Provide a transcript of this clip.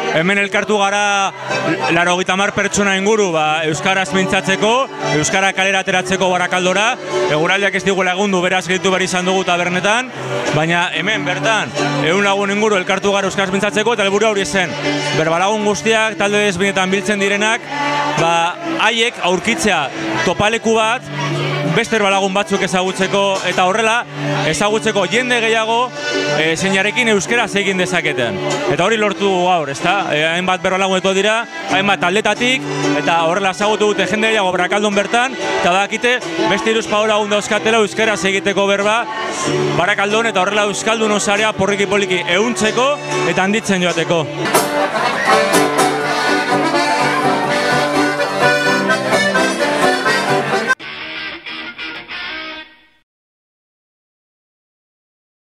hemen elkartu gara 80 pertsona inguru euskaraz mintzatzeko, euskara kalera ateratzeko Barakaldora. Eguraldiak ez digu lagundu, beraz gelditu behar izan dugu tabernetan, baina hemen bertan 100 lagun inguru elkartu gara euskaraz mintzatzeko eta helburua hori zen. Berbalagun guztiak, talde ezberdinetan biltzen direnak, haiek aurkitzea topaleku bat, beste herbalagun batzuk ezagutzeko eta horrela ezagutzeko jende gehiago zeinarekin euskaraz egin dezaketen. Eta hori lortu dugu gaur, ezta? Hainbat herbalagun eto dira, hainbat taldetatik eta horrela ezagutu dute jende gehiago Barakaldon bertan eta badakite beste 300 lagun dauzkatela euskaraz egiteko berba Barakaldon eta horrela euskaldun osarea poliki ehuntzeko eta handitzen joateko.